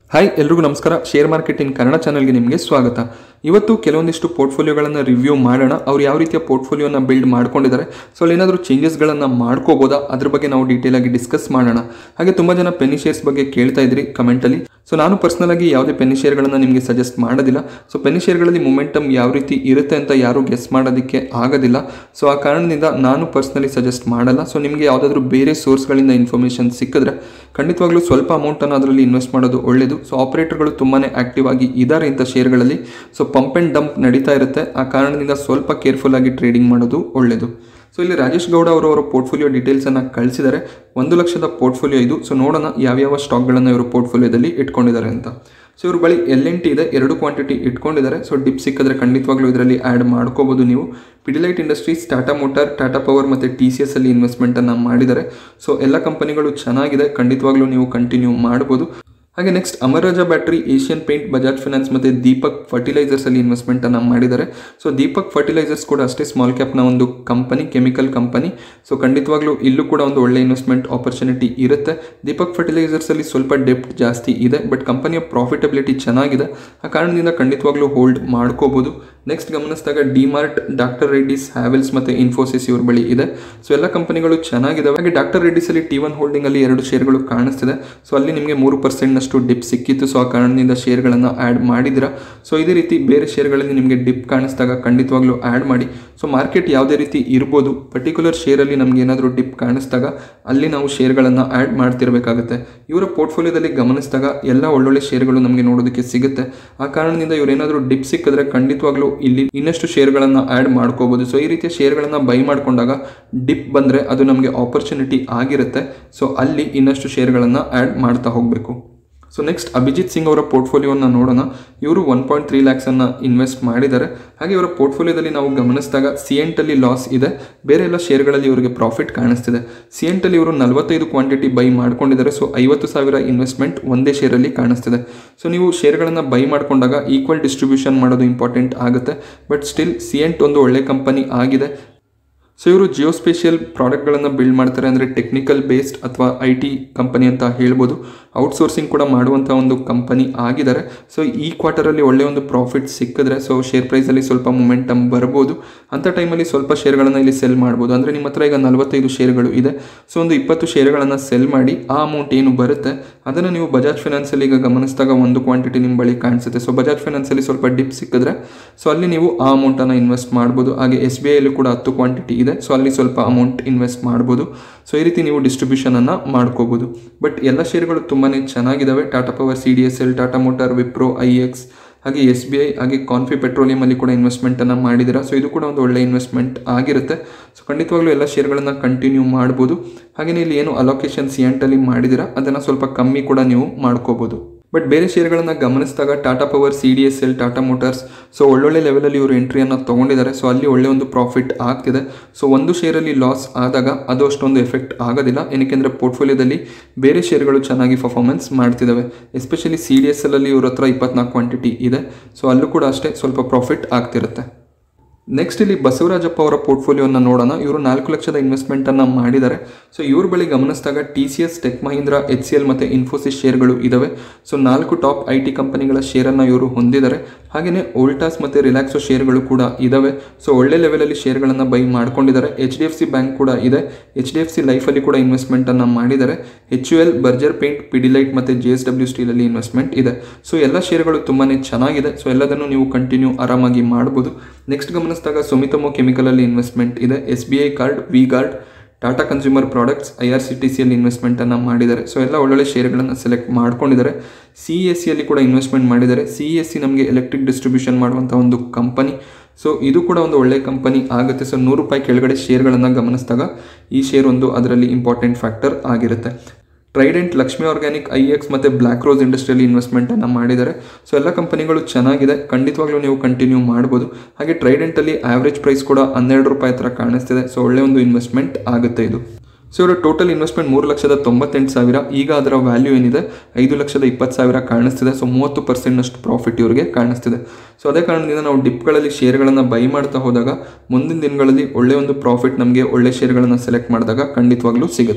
Hi ಎಲ್ರಿಗೂ ನಮಸ್ಕಾರ. Share market in Kannada ಚಾನಲ್ಗೆ ನಿಮಗೆ ಸ್ವಾಗತ. ಇವತ್ತು ಕೆಲವೊಂದಿಷ್ಟು ಪೋರ್ಟ್ಫೋಲಿಯೋಗಳನ್ನು ರಿವ್ಯೂ ಮಾಡೋಣ. ಅವ್ರು ಯಾವ ರೀತಿಯ ಪೋರ್ಟ್ಫೋಲಿಯೋನ ಬಿಲ್ಡ್ ಮಾಡ್ಕೊಂಡಿದ್ದಾರೆ, ಸೊ ಅಲ್ಲಿ ಏನಾದರೂ ಚೇಂಜಸ್ಗಳನ್ನು ಮಾಡ್ಕೋಬೋದಾ, ಅದ್ರ ಬಗ್ಗೆ ನಾವು ಡೀಟೇಲ್ ಆಗಿ ಡಿಸ್ಕಸ್ ಮಾಡೋಣ. ಹಾಗೆ ತುಂಬ ಜನ ಪೆನ್ನಿ ಶೇರ್ಸ್ ಬಗ್ಗೆ ಕೇಳ್ತಾ ಇದ್ರಿ ಕಮೆಂಟಲ್ಲಿ. ಸೊ ನಾನು ಪರ್ಸನಲ್ ಆಗಿ ಯಾವುದೇ ಪೆನ್ನಿ ಶೇರ್ಗಳನ್ನು ನಿಮಗೆ ಸಜೆಸ್ಟ್ ಮಾಡೋದಿಲ್ಲ. ಸೊ ಪೆನ್ನಿ ಶೇರ್ಗಳಲ್ಲಿ ಮೊಮೆಂಟಮ್ ಯಾವ ರೀತಿ ಇರುತ್ತೆ ಅಂತ ಯಾರೂ ಗೆಸ್ ಮಾಡೋದಕ್ಕೆ ಆಗೋದಿಲ್ಲ. ಸೊ ಆ ಕಾರಣದಿಂದ ನಾನು ಪರ್ಸ್ನಲಿ ಸಜೆಸ್ಟ್ ಮಾಡಲ್ಲ. ಸೊ ನಿಮಗೆ ಯಾವುದಾದ್ರೂ ಬೇರೆ ಸೋರ್ಸ್ಗಳಿಂದ ಇನ್ಫಾರ್ಮೇಷನ್ ಸಿಕ್ಕಿದ್ರೆ ಖಂಡಿತವಾಗ್ಲೂ ಸ್ವಲ್ಪ ಅಮೌಂಟನ್ನು ಅದರಲ್ಲಿ ಇನ್ವೆಸ್ಟ್ ಮಾಡೋದು ಒಳ್ಳೆಯದು. ಸೊ ಆಪರೇಟರ್ಗಳು ತುಂಬಾ ಆಕ್ಟಿವ್ ಆಗಿ ಇದ್ದಾರೆ ಇಂಥ ಶೇರ್ಗಳಲ್ಲಿ. ಸೊ ಪಂಪ್ ಆ್ಯಂಡ್ ಡಂಪ್ ನಡೀತಾ ಇರುತ್ತೆ. ಆ ಕಾರಣದಿಂದ ಸ್ವಲ್ಪ ಕೇರ್ಫುಲ್ ಆಗಿ ಟ್ರೇಡಿಂಗ್ ಮಾಡೋದು ಒಳ್ಳೆಯದು. ಸೊ ಇಲ್ಲಿ ರಾಜೇಶ್ ಗೌಡ ಅವರ ಪೋರ್ಟ್ಫೋಲಿಯೋ ಡೀಟೇಲ್ಸನ್ನು ಕಳಿಸಿದ್ದಾರೆ. 1 ಲಕ್ಷದ ಪೋರ್ಟ್ಫೋಲಿಯೋ ಇದು. ಸೊ ನೋಡೋಣ ಯಾವ್ಯಾವ ಸ್ಟಾಕ್ಗಳನ್ನು ಇವರು ಪೋರ್ಟ್ಫೋಲಿಯೋದಲ್ಲಿ ಇಟ್ಕೊಂಡಿದ್ದಾರೆ ಅಂತ. ಸೊ ಇವ್ರ ಬಳಿ LNT ಇದೆ, 2 ಕ್ವಾಂಟಿಟಿ ಇಟ್ಕೊಂಡಿದ್ದಾರೆ. ಸೊ ಡಿಪ್ ಸಿಕ್ಕಿದ್ರೆ ಖಂಡಿತವಾಗ್ಲೂ ಇದರಲ್ಲಿ ಆ್ಯಡ್ ಮಾಡ್ಕೋಬೋದು ನೀವು. Pidilite Industries, Tata Motor, Tata Power ಮತ್ತು TCS ಅಲ್ಲಿ ಇನ್ವೆಸ್ಟ್ಮೆಂಟನ್ನು ಮಾಡಿದ್ದಾರೆ. ಸೊ ಎಲ್ಲ ಕಂಪನಿಗಳು ಚೆನ್ನಾಗಿದೆ, ಖಂಡಿತವಾಗ್ಲೂ ನೀವು ಕಂಟಿನ್ಯೂ ಮಾಡ್ಬೋದು. ಹಾಗೆ next Amara Raja battery, Asian Paint, Bajaj Finance ಮತ್ತು ದೀಪಕ್ ಫರ್ಟಿಲೈಸರ್ಸಲ್ಲಿ ಇನ್ವೆಸ್ಟ್ಮೆಂಟನ್ನು ಮಾಡಿದ್ದಾರೆ. ಸೊ ದೀಪಕ್ ಫರ್ಟಿಲೈಸರ್ಸ್ ಕೂಡ ಅಷ್ಟೇ ಸ್ಮಾಲ್ ಕ್ಯಾಪ್ನ ಒಂದು ಕಂಪನಿ, ಕೆಮಿಕಲ್ ಕಂಪನಿ. ಸೊ ಖಂಡಿತವಾಗ್ಲೂ ಇಲ್ಲೂ ಕೂಡ ಒಂದು ಒಳ್ಳೆ ಇನ್ವೆಸ್ಟ್ಮೆಂಟ್ ಆಪರ್ಚುನಿಟಿ ಇರುತ್ತೆ. ದೀಪಕ್ ಫರ್ಟಿಲೈಸರ್ಸಲ್ಲಿ ಸ್ವಲ್ಪ ಡೆಪ್ಟ್ ಜಾಸ್ತಿ ಇದೆ, ಬಟ್ ಕಂಪನಿಯ ಪ್ರಾಫಿಟಬಿಲಿಟಿ ಚೆನ್ನಾಗಿದೆ. ಆ ಕಾರಣದಿಂದ ಖಂಡಿತವಾಗ್ಲೂ ಹೋಲ್ಡ್ ಮಾಡ್ಕೋಬೋದು. ನೆಕ್ಸ್ಟ್ ಗಮನಿಸಿದಾಗ ಡಿಮಾರ್ಟ್, ಡಾಕ್ಟರ್ ರೆಡ್ಡಿಸ್, ಹ್ಯಾವೆಲ್ಸ್ ಮತ್ತು ಇನ್ಫೋಸಿಸ್ ಇವ್ರ ಬಳಿ ಇದೆ. ಸೊ ಎಲ್ಲ ಕಂಪನಿಗಳು ಚೆನ್ನಾಗಿದ್ದಾವೆ. ಹಾಗೆ ಡಾಕ್ಟರ್ ರೆಡ್ಡಿಸಲ್ಲಿ T1 ಹೋಲ್ಡಿಂಗಲ್ಲಿ 2 ಶೇರ್ಗಳು ಕಾಣಿಸ್ತಿದೆ. ಸೊ ಅಲ್ಲಿ ನಿಮಗೆ 3% ಡಿಪ್ ಸಿಕ್ಕಿತ್ತು. ಸೊ ಆ ಕಾರಣದಿಂದ ಶೇರ್ಗಳನ್ನು ಆ್ಯಡ್ ಮಾಡಿದ್ದೀರಾ. ಸೊ ಇದೇ ರೀತಿ ಬೇರೆ ಶೇರ್ಗಳಲ್ಲಿ ನಿಮಗೆ ಡಿಪ್ ಕಾಣಿಸಿದಾಗ ಖಂಡಿತವಾಗ್ಲೂ ಆ್ಯಡ್ ಮಾಡಿ. ಸೊ ಮಾರ್ಕೆಟ್ ಯಾವುದೇ ರೀತಿ ಇರ್ಬೋದು, ಪರ್ಟಿಕ್ಯುಲರ್ ಶೇರಲ್ಲಿ ನಮ್ಗೆ ಏನಾದರೂ ಡಿಪ್ ಕಾಣಿಸಿದಾಗ ಅಲ್ಲಿ ನಾವು ಶೇರ್ಗಳನ್ನು ಆ್ಯಡ್ ಮಾಡ್ತಿರ್ಬೇಕಾಗುತ್ತೆ. ಇವರ ಪೋರ್ಟ್ಫೋಲಿಯೋದಲ್ಲಿ ಗಮನಿಸಿದಾಗ ಎಲ್ಲ ಒಳ್ಳೊಳ್ಳೆ ಶೇರ್ಗಳು ನಮಗೆ ನೋಡೋದಕ್ಕೆ ಸಿಗುತ್ತೆ. ಆ ಕಾರಣದಿಂದ ಇವರೇನಾದರೂ ಡಿಪ್ ಸಿಕ್ಕಿದ್ರೆ ಖಂಡಿತವಾಗ್ಲೂ ಇಲ್ಲಿ ಇನ್ನಷ್ಟು ಶೇರ್ಗಳನ್ನು ಆ್ಯಡ್ ಮಾಡ್ಕೋಬೋದು. ಸೊ ಈ ರೀತಿಯ ಶೇರ್ಗಳನ್ನು ಬೈ ಮಾಡಿಕೊಂಡಾಗ ಡಿಪ್ ಬಂದರೆ ಅದು ನಮಗೆ ಆಪರ್ಚುನಿಟಿ ಆಗಿರುತ್ತೆ. ಸೊ ಅಲ್ಲಿ ಇನ್ನಷ್ಟು ಶೇರ್ಗಳನ್ನು ಆ್ಯಡ್ ಮಾಡ್ತಾ ಹೋಗಬೇಕು. ಸೊ ನೆಕ್ಸ್ಟ್ ಅಭಿಜಿತ್ ಸಿಂಗ್ ಅವರ ಪೋರ್ಟ್ಫೋಲಿಯೋನ ನೋಡೋಣ. ಇವರು 1.3 ಲ್ಯಾಕ್ಸನ್ನು ಇನ್ವೆಸ್ಟ್ ಮಾಡಿದ್ದಾರೆ. ಹಾಗೆ ಇವರ ಪೋರ್ಟ್ಫೋಲಿಯೋದಲ್ಲಿ ನಾವು ಗಮನಿಸಿದಾಗ ಸಿಯೆಂಟಲ್ಲಿ ಲಾಸ್ ಇದೆ, ಬೇರೆ ಎಲ್ಲ ಶೇರ್ಗಳಲ್ಲಿ ಇವರಿಗೆ ಪ್ರಾಫಿಟ್ ಕಾಣಿಸ್ತಿದೆ. ಸಿಯೆಂಟಲ್ಲಿ ಇವರು 45 ಕ್ವಾಂಟಿಟಿ ಬೈ ಮಾಡ್ಕೊಂಡಿದ್ದಾರೆ. ಸೊ 50,000 ಇನ್ವೆಸ್ಟ್ಮೆಂಟ್ ಒಂದೇ ಶೇರಲ್ಲಿ ಕಾಣಿಸ್ತಿದೆ. ಸೊ ನೀವು ಶೇರ್ಗಳನ್ನು ಬೈ ಮಾಡಿಕೊಂಡಾಗ ಈಕ್ವಲ್ ಡಿಸ್ಟ್ರಿಬ್ಯೂಷನ್ ಮಾಡೋದು ಇಂಪಾರ್ಟೆಂಟ್ ಆಗುತ್ತೆ. ಬಟ್ ಸ್ಟಿಲ್ ಸಿಯೆಂಟ್ ಒಂದು ಒಳ್ಳೆ ಕಂಪನಿ ಆಗಿದೆ. ಸೊ ಇವರು ಜಿಯೋಸ್ಪೇಷಿಯಲ್ ಪ್ರಾಡಕ್ಟ್ಗಳನ್ನು ಬಿಲ್ಡ್ ಮಾಡ್ತಾರೆ, ಅಂದರೆ ಟೆಕ್ನಿಕಲ್ ಬೇಸ್ಡ್ ಅಥವಾ IT ಕಂಪನಿ ಅಂತ ಹೇಳ್ಬೋದು. ಔಟ್ಸೋರ್ಸಿಂಗ್ ಕೂಡ ಮಾಡುವಂಥ ಒಂದು ಕಂಪನಿ ಆಗಿದ್ದಾರೆ. ಸೊ ಈ ಕ್ವಾರ್ಟರಲ್ಲಿ ಒಳ್ಳೆಯ ಒಂದು ಪ್ರಾಫಿಟ್ ಸಿಕ್ಕಿದ್ರೆ ಸೊ ಶೇರ್ ಪ್ರೈಸಲ್ಲಿ ಸ್ವಲ್ಪ ಮೊಮೆಂಟಮ್ ಬರ್ಬೋದು. ಅಂಥ ಟೈಮಲ್ಲಿ ಸ್ವಲ್ಪ ಶೇರ್ಗಳನ್ನು ಇಲ್ಲಿ ಸೆಲ್ ಮಾಡ್ಬೋದು. ಅಂದರೆ ನಿಮ್ಮ ಹತ್ರ ಈಗ 45 ಶೇರ್ಗಳು ಇದೆ. ಸೊ ಒಂದು 20 ಶೇರ್ಗಳನ್ನು ಸೆಲ್ ಮಾಡಿ ಆ ಅಮೌಂಟ್ ಏನು ಬರುತ್ತೆ ಅದನ್ನು ನೀವು ಬಜಾಜ್ ಫೈನಾನ್ಸಲ್ಲಿ ಈಗ ಗಮನಿಸಿದಾಗ 1 ಕ್ವಾಂಟಿಟಿ ನಿಮ್ಮ ಬಳಿ ಕಾಣಿಸುತ್ತೆ. ಸೊ ಬಜಾಜ್ ಫೈನಾನ್ಸಲ್ಲಿ ಸ್ವಲ್ಪ ಡಿಪ್ ಸಿಕ್ಕಿದ್ರೆ ಸೊ ಅಲ್ಲಿ ನೀವು ಆ ಅಮೌಂಟನ್ನು ಇನ್ವೆಸ್ಟ್ ಮಾಡ್ಬೋದು. ಹಾಗೆ SBIಯಲ್ಲಿ ಕೂಡ 10 ಕ್ವಾಂಟಿಟಿ ಇದೆ. ಸೊ ಅಲ್ಲಿ ಸ್ವಲ್ಪ ಅಮೌಂಟ್ ಇನ್ವೆಸ್ಟ್ ಮಾಡ್ಬೋದು. ಸೊ ಈ ರೀತಿ ನೀವು ಡಿಸ್ಟ್ರಿಬ್ಯೂಷನನ್ನು ಮಾಡ್ಕೋಬೋದು. ಬಟ್ ಎಲ್ಲ ಶೇರ್ಗಳು ತುಂಬಾ ಚೆನ್ನಾಗಿದ್ದಾವೆ. Tata Power, CDSL, Tata Motor, Wipro, IX, ಹಾಗೆ SBI, ಹಾಗೆ ಕಾನ್ಫಿ ಪೆಟ್ರೋಲಿಯಮಲ್ಲಿ ಕೂಡ ಇನ್ವೆಸ್ಟ್ಮೆಂಟನ್ನು ಮಾಡಿದ್ದೀರಾ. ಸೊ ಇದು ಕೂಡ ಒಂದು ಒಳ್ಳೆ ಇನ್ವೆಸ್ಟ್ಮೆಂಟ್ ಆಗಿರುತ್ತೆ. ಸೊ ಖಂಡಿತವಾಗ್ಲೂ ಎಲ್ಲ ಶೇರ್ಗಳನ್ನು ಕಂಟಿನ್ಯೂ ಮಾಡ್ಬೋದು. ಹಾಗೆಯೇ ಇಲ್ಲಿ ಏನು ಅಲೋಕೇಶನ್ ಸಿಯೆಂಟಲ್ಲಿ ಮಾಡಿದ್ದೀರಾ ಅದನ್ನು ಸ್ವಲ್ಪ ಕಮ್ಮಿ ಕೂಡ ನೀವು ಮಾಡ್ಕೋಬೋದು. ಬಟ್ ಬೇರೆ ಶೇರ್ಗಳನ್ನು ಗಮನಿಸಿದಾಗ Tata Power, CDSL, Tata Motors so ಒಳ್ಳೊಳ್ಳೆ ಲೆವೆಲಲ್ಲಿ ಇವರು ಎಂಟ್ರಿಯನ್ನು ತೊಗೊಂಡಿದ್ದಾರೆ. ಸೊ ಅಲ್ಲಿ ಒಳ್ಳೆ ಒಂದು ಪ್ರಾಫಿಟ್ ಆಗ್ತಿದೆ. ಸೊ ಒಂದು ಶೇರಲ್ಲಿ ಲಾಸ್ ಆದಾಗ ಅದು ಅಷ್ಟೊಂದು ಎಫೆಕ್ಟ್ ಆಗೋದಿಲ್ಲ, ಏನಕ್ಕೆಂದರೆ ಪೋರ್ಟ್ಫೋಲಿಯೋದಲ್ಲಿ ಬೇರೆ ಶೇರ್ಗಳು ಚೆನ್ನಾಗಿ ಪರ್ಫಾರ್ಮೆನ್ಸ್ ಮಾಡ್ತಿದ್ದಾವೆ. ಎಸ್ಪೆಷಲಿ CDSL ಅಲ್ಲಿ ಇವ್ರ ಹತ್ರ 24 ಕ್ವಾಂಟಿಟಿ ಇದೆ. ಸೊ ಅಲ್ಲೂ ಕೂಡ ಅಷ್ಟೇ ಸ್ವಲ್ಪ ಪ್ರಾಫಿಟ್ ಆಗ್ತಿರುತ್ತೆ. ನೆಕ್ಸ್ಟ್ ಇಲ್ಲಿ ಬಸವರಾಜಪ್ಪ ಅವರ ಪೋರ್ಟ್ಫೋಲಿಯೋನ ನೋಡೋಣ. ಇವರು 4 ಲಕ್ಷದ ಇನ್ವೆಸ್ಟ್ಮೆಂಟನ್ನು ಮಾಡಿದ್ದಾರೆ. ಸೊ ಇವ್ರ ಬಳಿ ಗಮನಿಸಿದಾಗ TCS, ಟೆಕ್ ಮಹೀಂದ್ರ, HCL ಮತ್ತು ಇನ್ಫೋಸಿಸ್ ಶೇರ್ಗಳು ಇದ್ದಾವೆ. ಸೊ 4 ಟಾಪ್ IT ಕಂಪನಿಗಳ ಶೇರನ್ನು ಇವರು ಹೊಂದಿದ್ದಾರೆ. ಹಾಗೆಯೇ ವೋಲ್ಟಾಸ್ ಮತ್ತು ರಿಲ್ಯಾಕ್ಸೋ ಶೇರ್ಗಳು ಕೂಡ ಇದ್ದಾವೆ. ಸೊ ಒಳ್ಳೆ ಲೆವೆಲಲ್ಲಿ ಶೇರ್ಗಳನ್ನು ಬೈ ಮಾಡ್ಕೊಂಡಿದ್ದಾರೆ. HDFC ಬ್ಯಾಂಕ್ ಕೂಡ ಇದೆ. HDFC ಲೈಫಲ್ಲಿ ಕೂಡ ಇನ್ವೆಸ್ಟ್ಮೆಂಟನ್ನು ಮಾಡಿದ್ದಾರೆ. HUL, ಬರ್ಜರ್ ಪೇಂಟ್, ಪಿಡಿಲೈಟ್ ಮತ್ತು JSW ಸ್ಟೀಲಲ್ಲಿ ಇನ್ವೆಸ್ಟ್ಮೆಂಟ್ ಇದೆ. ಸೊ ಎಲ್ಲ ಶೇರ್ಗಳು ತುಂಬಾ ಚೆನ್ನಾಗಿದೆ. ಸೊ ಎಲ್ಲದನ್ನು ನೀವು ಕಂಟಿನ್ಯೂ ಆರಾಮಾಗಿ ಮಾಡ್ಬೋದು. ನೆಕ್ಸ್ಟ್ ಗಮನಿಸಿದಾಗ ಸುಮಿತೋಮೋ ಕೆಮಿಕಲಲ್ಲಿ ಇನ್ವೆಸ್ಟ್ಮೆಂಟ್ ಇದೆ. SBI card, V Guard, Tata Consumer Products, IRCTCಯಲ್ಲಿ ಇನ್ವೆಸ್ಟ್ಮೆಂಟನ್ನು ಮಾಡಿದ್ದಾರೆ. ಸೊ ಎಲ್ಲ ಒಳ್ಳೊಳ್ಳೆ ಶೇರ್ಗಳನ್ನು ಸೆಲೆಕ್ಟ್ ಮಾಡ್ಕೊಂಡಿದ್ದಾರೆ. CESCಯಲ್ಲಿ ಕೂಡ ಇನ್ವೆಸ್ಟ್ಮೆಂಟ್ ಮಾಡಿದ್ದಾರೆ. CESC ನಮಗೆ ಎಲೆಕ್ಟ್ರಿಕ್ ಡಿಸ್ಟ್ರಿಬ್ಯೂಷನ್ ಮಾಡುವಂಥ ಒಂದು ಕಂಪನಿ. ಸೊ ಇದು ಕೂಡ ಒಂದು ಒಳ್ಳೆಯ ಕಂಪನಿ ಆಗುತ್ತೆ. ಸೊ 100 ರೂಪಾಯಿ ಕೆಳಗಡೆ ಶೇರ್ಗಳನ್ನು ಗಮನಿಸಿದಾಗ ಈ ಶೇರ್ ಒಂದು ಅದರಲ್ಲಿ ಇಂಪಾರ್ಟೆಂಟ್ ಫ್ಯಾಕ್ಟರ್ ಆಗಿರುತ್ತೆ. ಟ್ರೈಡೆಂಟ್, ಲಕ್ಷ್ಮಿ ಆರ್ಗ್ಯಾನಿಕ್, IX ಮತ್ತು ಬ್ಲ್ಯಾಕ್ ರೋಸ್ ಇಂಡಸ್ಟ್ರಿಯಲ್ಲಿ ಇನ್ವೆಸ್ಟ್ಮೆಂಟನ್ನು ಮಾಡಿದ್ದಾರೆ. ಸೊ ಎಲ್ಲ ಕಂಪನಿಗಳು ಚೆನ್ನಾಗಿದೆ, ಖಂಡಿತವಾಗ್ಲೂ ನೀವು ಕಂಟಿನ್ಯೂ ಮಾಡ್ಬೋದು. ಹಾಗೆ ಟ್ರೈಡೆಂಟಲ್ಲಿ ಆವ್ರೇಜ್ ಪ್ರೈಸ್ ಕೂಡ 12 ರೂಪಾಯಿ ಹತ್ರ ಕಾಣಿಸ್ತಿದೆ. ಸೊ ಒಳ್ಳೆಯ ಒಂದು ಇನ್ವೆಸ್ಟ್ಮೆಂಟ್ ಆಗುತ್ತೆ ಇದು. ಸೊ ಇವರ ಟೋಟಲ್ ಇನ್ವೆಸ್ಟ್ಮೆಂಟ್ 3,98,000. ಈಗ ಅದರ ವ್ಯಾಲ್ಯೂ ಏನಿದೆ 5,20,000 ಕಾಣಿಸ್ತಿದೆ. ಸೊ 30% ಪ್ರಾಫಿಟ್ ಇವರಿಗೆ ಕಾಣಿಸ್ತಿದೆ. ಸೊ ಅದೇ ಕಾರಣದಿಂದ ನಾವು ಡಿಪ್ಗಳಲ್ಲಿ ಶೇರ್ಗಳನ್ನು ಬೈ ಮಾಡ್ತಾ ಹೋದಾಗ ಮುಂದಿನ ದಿನಗಳಲ್ಲಿ ಒಳ್ಳೆಯ ಒಂದು ಪ್ರಾಫಿಟ್ ನಮಗೆ ಒಳ್ಳೆ ಶೇರ್ಗಳನ್ನು ಸೆಲೆಕ್ಟ್ ಮಾಡಿದಾಗ ಖಂಡಿತವಾಗ್ಲೂ ಸಿಗುತ್ತೆ.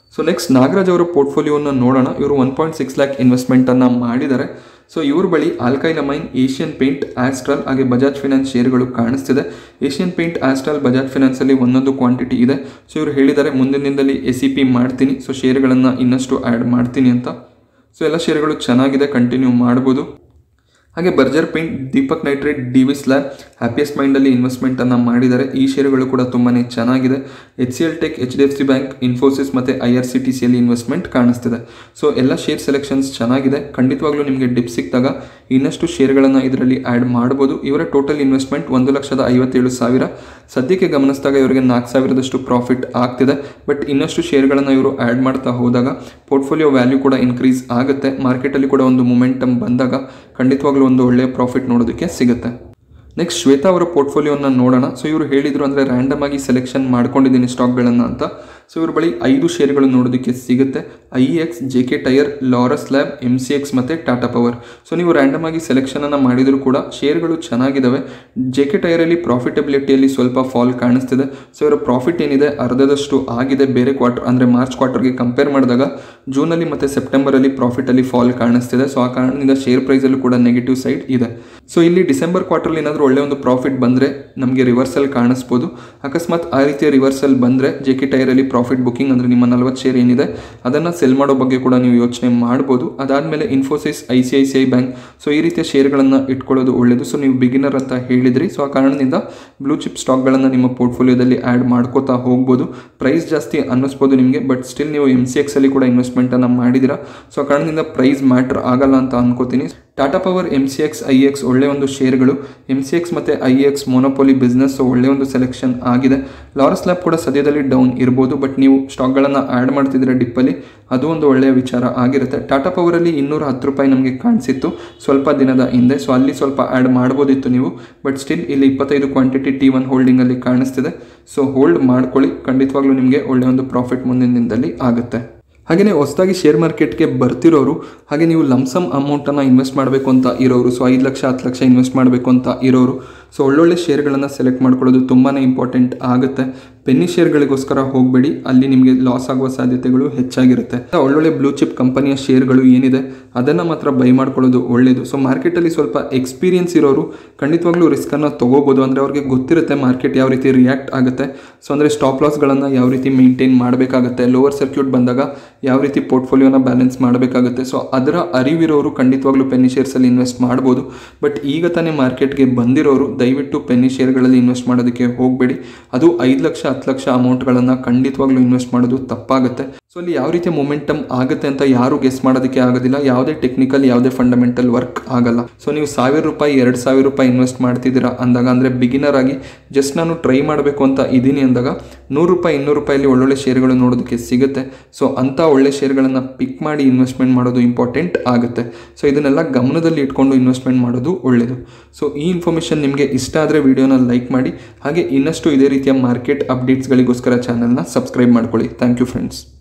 ಸೊ ನೆಕ್ಸ್ಟ್ ನಾಗರಾಜ್ ಅವರ ಪೋರ್ಟ್ಫೋಲಿಯೋನ ನೋಡೋಣ. ಇವರು 1.6 ಲ್ಯಾಕ್ ಇನ್ವೆಸ್ಟ್ಮೆಂಟನ್ನು ಮಾಡಿದ್ದಾರೆ. ಸೊ ಇವ್ರ ಬಳಿ Alkyl Amine, Asian Paint, Astral ಹಾಗೆ ಬಜಾಜ್ ಫಿನಾನ್ಸ್ ಶೇರ್ಗಳು ಕಾಣಿಸ್ತಿದೆ. ಏಷ್ಯನ್ ಪೇಂಟ್, ಆಸ್ಟ್ರಲ್, ಬಜಾಜ್ ಫಿನಾನ್ಸಲ್ಲಿ ಒಂದೊಂದು ಕ್ವಾಂಟಿಟಿ ಇದೆ. ಸೊ ಇವರು ಹೇಳಿದ್ದಾರೆ ಮುಂದಿನ ದಿನದಲ್ಲಿ SEP ಮಾಡ್ತೀನಿ, ಸೊ ಶೇರ್ಗಳನ್ನು ಇನ್ನಷ್ಟು ಆ್ಯಡ್ ಮಾಡ್ತೀನಿ ಅಂತ. ಸೊ ಎಲ್ಲ ಶೇರ್ಗಳು ಚೆನ್ನಾಗಿದೆ, ಕಂಟಿನ್ಯೂ ಮಾಡ್ಬೋದು. ಹಾಗೆ Berger Paint, Deepak Nitrate, DVS lab, happiest ಮೈಂಡಲ್ಲಿ ಇನ್ವೆಸ್ಟ್ಮೆಂಟನ್ನು ಮಾಡಿದ್ದಾರೆ. ಈ ಶೇರುಗಳು ಕೂಡ ತುಂಬಾ ಚೆನ್ನಾಗಿದೆ. HCL tech, HDFC bank, Infosys ಮತ್ತು IRCTCಯಲ್ಲಿ ಇನ್ವೆಸ್ಟ್ಮೆಂಟ್ ಕಾಣಿಸ್ತಿದೆ. ಸೊ ಎಲ್ಲ ಶೇರ್ ಸೆಲೆಕ್ಷನ್ಸ್ ಚೆನ್ನಾಗಿದೆ. ಖಂಡಿತವಾಗ್ಲೂ ನಿಮಗೆ ಡಿಪ್ ಸಿಕ್ಕಿದಾಗ ಇನ್ನಷ್ಟು ಶೇರ್ಗಳನ್ನು ಇದರಲ್ಲಿ ಆ್ಯಡ್ ಮಾಡ್ಬೋದು. ಇವರ ಟೋಟಲ್ ಇನ್ವೆಸ್ಟ್ಮೆಂಟ್ 1,57,000. ಸದ್ಯಕ್ಕೆ ಗಮನಿಸಿದಾಗ ಇವರಿಗೆ 4,000ದಷ್ಟು ಪ್ರಾಫಿಟ್ ಆಗ್ತಿದೆ. ಬಟ್ ಇನ್ನಷ್ಟು ಶೇರ್ಗಳನ್ನು ಇವರು ಆ್ಯಡ್ ಮಾಡ್ತಾ ಹೋದಾಗ ಪೋರ್ಟ್ಫೋಲಿಯೋ ವ್ಯಾಲ್ಯೂ ಕೂಡ ಇನ್ಕ್ರೀಸ್ ಆಗುತ್ತೆ. ಮಾರ್ಕೆಟಲ್ಲಿ ಕೂಡ ಒಂದು ಮೊಮೆಂಟಮ್ ಬಂದಾಗ ಖಂಡಿತವಾಗ್ಲೂ ಒಂದು ಒಳ್ಳೆಯ ಪ್ರಾಫಿಟ್ ನೋಡೋದಕ್ಕೆ ಸಿಗುತ್ತೆ. ನೆಕ್ಸ್ಟ್ ಶ್ವೇತಾ ಅವರ ಪೋರ್ಟ್ಫೋಲಿಯೋನ ನೋಡೋಣ. ಸೊ ಇವರು ಹೇಳಿದರು ಅಂದರೆ ರ್ಯಾಂಡಮ್ ಆಗಿ ಸೆಲೆಕ್ಷನ್ ಮಾಡ್ಕೊಂಡಿದ್ದೀನಿ ಸ್ಟಾಕ್ಗಳನ್ನು ಅಂತ. ಸೊ ಇವ್ರ ಬಳಿ 5 ಶೇರ್ಗಳು ನೋಡೋದಕ್ಕೆ ಸಿಗುತ್ತೆ. IEX, JK tyre, Laurus lab, MCX ಮತ್ತು ಟಾಟಾ ಪವರ್. ಸೊ ನೀವು ರ್ಯಾಂಡಮ್ ಆಗಿ ಸೆಲೆಕ್ಷನನ್ನು ಮಾಡಿದರೂ ಕೂಡ ಶೇರ್ಗಳು ಚೆನ್ನಾಗಿದ್ದಾವೆ. JK ಟೈರಲ್ಲಿ ಪ್ರಾಫಿಟಬಿಲಿಟಿಯಲ್ಲಿ ಸ್ವಲ್ಪ ಫಾಲ್ ಕಾಣಿಸ್ತಿದೆ. ಸೊ ಇವರ ಪ್ರಾಫಿಟ್ ಏನಿದೆ ಅರ್ಧದಷ್ಟು ಆಗಿದೆ ಬೇರೆ ಕ್ವಾರ್ಟರ್ ಅಂದರೆ ಮಾರ್ಚ್ ಕ್ವಾರ್ಟರ್ಗೆ ಕಂಪೇರ್ ಮಾಡಿದಾಗ. ಜೂನಲ್ಲಿ ಮತ್ತು ಸೆಪ್ಟೆಂಬರಲ್ಲಿ ಪ್ರಾಫಿಟಲ್ಲಿ ಫಾಲ್ ಕಾಣಿಸ್ತಿದೆ. ಸೊ ಆ ಕಾರಣದಿಂದ ಶೇರ್ ಪ್ರೈಸಲ್ಲೂ ಕೂಡ ನೆಗೆಟಿವ್ ಸೈಡ್ ಇದೆ. ಸೊ ಇಲ್ಲಿ ಡಿಸೆಂಬರ್ ಕ್ವಾರ್ಟರ್ಲಿ ಏನಾದರೂ ಒಳ್ಳೆಯ ಒಂದು ಪ್ರಾಫಿಟ್ ಬಂದರೆ ನಮಗೆ ರಿವರ್ಸಲ್ ಕಾಣಿಸ್ಬೋದು. ಅಕಸ್ಮಾತ್ ಆ ರೀತಿಯ ರಿವರ್ಸಲ್ ಬಂದರೆ JK ಟೈರಲ್ಲಿ ಪ್ರಾಫಿಟ್ ಬುಕ್ಕಿಂಗ್ ಅಂದರೆ ನಿಮ್ಮ 40 ಶೇರ್ ಏನಿದೆ ಅದನ್ನು ಸೆಲ್ ಮಾಡೋ ಬಗ್ಗೆ ಕೂಡ ನೀವು ಯೋಚನೆ ಮಾಡ್ಬೋದು. ಅದಾದಮೇಲೆ ಇನ್ಫೋಸಿಸ್, ICICI ಬ್ಯಾಂಕ್, ಸೊ ಈ ರೀತಿಯ ಶೇರ್ಗಳನ್ನು ಇಟ್ಕೊಳ್ಳೋದು ಒಳ್ಳೆಯದು. ಸೊ ನೀವು ಬಿಗಿನರ್ ಅಂತ ಹೇಳಿದ್ರಿ, ಸೊ ಆ ಕಾರಣದಿಂದ ಬ್ಲೂ ಚಿಪ್ ಸ್ಟಾಕ್ಗಳನ್ನು ನಿಮ್ಮ ಪೋರ್ಟ್ಫೋಲಿಯೋದಲ್ಲಿ ಆ್ಯಡ್ ಮಾಡ್ಕೋತಾ ಹೋಗ್ಬೋದು. ಪ್ರೈಸ್ ಜಾಸ್ತಿ ಅನ್ನಿಸ್ಬೋದು ನಿಮಗೆ, ಬಟ್ ಸ್ಟಿಲ್ ನೀವು MCXಲ್ಲಿ ಕೂಡ ಇನ್ವೆಸ್ಟ್ಮೆಂಟನ್ನು ಮಾಡಿದ್ದೀರಾ. ಸೊ ಆ ಕಾರಣದಿಂದ ಪ್ರೈಸ್ ಮ್ಯಾಟ್ರ್ ಆಗಲ್ಲ ಅಂತ ಅನ್ಕೋತೀನಿ. ಟಾಟಾ ಪವರ್, MCX, IEX ಒಳ್ಳೆಯ ಒಂದು ಶೇರ್ಗಳು. MCX ಮತ್ತು IEX ಮೊನೋಪೊಲಿ ಬಿಸ್ನೆಸ್, ಸೊ ಒಳ್ಳೆಯ ಒಂದು ಸೆಲೆಕ್ಷನ್ ಆಗಿದೆ. ಲಾರಸ್ ಲ್ಯಾಬ್ ಕೂಡ ಸದ್ಯದಲ್ಲಿ ಡೌನ್ ಇರ್ಬೋದು, ಬಟ್ ನೀವು ಸ್ಟಾಕ್ಗಳನ್ನು ಆ್ಯಡ್ ಮಾಡ್ತಿದ್ರೆ ಡಿಪ್ಪಲ್ಲಿ, ಅದು ಒಂದು ಒಳ್ಳೆಯ ವಿಚಾರ ಆಗಿರುತ್ತೆ. ಟಾಟಾ ಪವರಲ್ಲಿ 210 ರೂಪಾಯಿ ನಮಗೆ ಕಾಣಿಸಿತ್ತು ಸ್ವಲ್ಪ ದಿನದ ಹಿಂದೆ. ಸೊ ಅಲ್ಲಿ ಸ್ವಲ್ಪ ಆ್ಯಡ್ ಮಾಡ್ಬೋದಿತ್ತು ನೀವು, ಬಟ್ ಸ್ಟಿಲ್ ಇಲ್ಲಿ 25 ಕ್ವಾಂಟಿಟಿ T1 ಹೋಲ್ಡಿಂಗಲ್ಲಿ ಕಾಣಿಸ್ತಿದೆ. ಸೊ ಹೋಲ್ಡ್ ಮಾಡ್ಕೊಳ್ಳಿ, ಖಂಡಿತವಾಗ್ಲೂ ನಿಮಗೆ ಒಳ್ಳೆಯ ಒಂದು ಪ್ರಾಫಿಟ್ ಮುಂದಿನ ದಿನದಲ್ಲಿ ಆಗುತ್ತೆ. ಹಾಗೆಯೇ ಹೊಸದಾಗಿ ಶೇರ್ ಮಾರ್ಕೆಟ್ಗೆ ಬರ್ತಿರೋರು, ಹಾಗೆ ನೀವು ಲಮ್ಸಮ್ ಅಮೌಂಟನ್ನು ಇನ್ವೆಸ್ಟ್ ಮಾಡಬೇಕು ಅಂತ ಇರೋರು, ಸೊ 5 ಲಕ್ಷ 10 ಲಕ್ಷ ಇನ್ವೆಸ್ಟ್ ಮಾಡಬೇಕು ಅಂತ ಇರೋರು, ಸೊ ಒಳ್ಳೊಳ್ಳೆ ಶೇರ್ಗಳನ್ನು ಸೆಲೆಕ್ಟ್ ಮಾಡ್ಕೊಳ್ಳೋದು ತುಂಬಾ ಇಂಪಾರ್ಟೆಂಟ್ ಆಗುತ್ತೆ. ಪೆನ್ನಿ ಶೇರ್ಗಳಿಗೋಸ್ಕರ ಹೋಗಬೇಡಿ, ಅಲ್ಲಿ ನಿಮಗೆ ಲಾಸ್ ಆಗುವ ಸಾಧ್ಯತೆಗಳು ಹೆಚ್ಚಾಗಿರುತ್ತೆ. ಒಳ್ಳೊಳ್ಳೆ ಬ್ಲೂ ಚಿಪ್ ಕಂಪನಿಯ ಶೇರ್ಗಳು ಏನಿದೆ ಅದನ್ನು ಮಾತ್ರ ಬೈ ಮಾಡ್ಕೊಳ್ಳೋದು ಒಳ್ಳೆಯದು. ಸೊ ಮಾರ್ಕೆಟಲ್ಲಿ ಸ್ವಲ್ಪ ಎಕ್ಸ್ಪೀರಿಯನ್ಸ್ ಇರೋರು ಖಂಡಿತವಾಗ್ಲೂ ರಿಸ್ಕನ್ನು ತೊಗೋಬೋದು. ಅಂದರೆ ಅವ್ರಿಗೆ ಗೊತ್ತಿರುತ್ತೆ ಮಾರ್ಕೆಟ್ ಯಾವ ರೀತಿ ರಿಯಾಕ್ಟ್ ಆಗುತ್ತೆ. ಸೊ ಅಂದರೆ ಸ್ಟಾಪ್ ಲಾಸ್ಗಳನ್ನು ಯಾವ ರೀತಿ ಮೇಂಟೈನ್ ಮಾಡಬೇಕಾಗುತ್ತೆ, ಲೋವರ್ ಸರ್ಕ್ಯೂಟ್ ಬಂದಾಗ ಯಾವ ರೀತಿ ಪೋರ್ಟ್ಫೋಲಿಯೋನ ಬ್ಯಾಲೆನ್ಸ್ ಮಾಡಬೇಕಾಗುತ್ತೆ. ಸೊ ಅದರ ಅರಿವಿರೋರು ಖಂಡಿತವಾಗ್ಲೂ ಪೆನ್ನಿ ಶೇರ್ಸಲ್ಲಿ ಇನ್ವೆಸ್ಟ್ ಮಾಡ್ಬೋದು. ಬಟ್ ಈಗ ತಾನೇ ಮಾರ್ಕೆಟ್ಗೆ ಬಂದಿರೋರು ದಯವಿಟ್ಟು ಪೆನ್ನಿ ಶೇರ್ಗಳಲ್ಲಿ ಇನ್ವೆಸ್ಟ್ ಮಾಡೋದಕ್ಕೆ ಹೋಗಬೇಡಿ. ಅದು 5 ಲಕ್ಷ 10 ಲಕ್ಷ ಅಮೌಂಟ್ಗಳನ್ನು ಖಂಡಿತವಾಗ್ಲೂ ಇನ್ವೆಸ್ಟ್ ಮಾಡೋದು ತಪ್ಪಾಗುತ್ತೆ. ಸೊ ಅಲ್ಲಿ ಯಾವ ರೀತಿಯ ಮೊಮೆಂಟಮ್ ಆಗುತ್ತೆ ಅಂತ ಯಾರು ಗೆಸ್ ಮಾಡೋದಕ್ಕೆ ಆಗೋದಿಲ್ಲ. ಯಾವುದೇ ಟೆಕ್ನಿಕಲ್, ಯಾವುದೇ ಫಂಡಮೆಂಟಲ್ ವರ್ಕ್ ಆಗಲ್ಲ. ಸೊ ನೀವು 1,000 ರೂಪಾಯಿ 2,000 ರೂಪಾಯಿ ಇನ್ವೆಸ್ಟ್ ಮಾಡ್ತಿದ್ದೀರಾ ಅಂದಾಗ, ಅಂದರೆ ಬಿಗಿನರ್ ಆಗಿ ಜಸ್ಟ್ ನಾನು ಟ್ರೈ ಮಾಡಬೇಕು ಅಂತ ಇದ್ದೀನಿ ಅಂದಾಗ 100 ರೂಪಾಯಿ 200 ರೂಪಾಯಲ್ಲಿ ಒಳ್ಳೊಳ್ಳೆ ಶೇರ್ಗಳು ನೋಡೋದಕ್ಕೆ ಸಿಗುತ್ತೆ. ಸೊ ಅಂಥ ಒಳ್ಳೆ ಶೇರ್ಗಳನ್ನು ಪಿಕ್ ಮಾಡಿ ಇನ್ವೆಸ್ಟ್ಮೆಂಟ್ ಮಾಡೋದು ಇಂಪಾರ್ಟೆಂಟ್ ಆಗುತ್ತೆ. ಸೊ ಇದನ್ನೆಲ್ಲ ಗಮನದಲ್ಲಿ ಇಟ್ಕೊಂಡು ಇನ್ವೆಸ್ಟ್ಮೆಂಟ್ ಮಾಡೋದು ಒಳ್ಳೆಯದು. ಸೊ ಈ ಇನ್ಫಾರ್ಮೇಷನ್ ನಿಮಗೆ ಇಷ್ಟ ಆದರೆ ವಿಡಿಯೋನ ಲೈಕ್ ಮಾಡಿ, ಹಾಗೆ ಇನ್ನಷ್ಟು ಇದೇ ರೀತಿಯ ಮಾರ್ಕೆಟ್ ಅಪ್ಡೇಟ್ಸ್ಗಳಿಗೋಸ್ಕರ ಚಾನಲ್ನ ಸಬ್ಸ್ಕ್ರೈಬ್ ಮಾಡ್ಕೊಳ್ಳಿ. Thank you friends.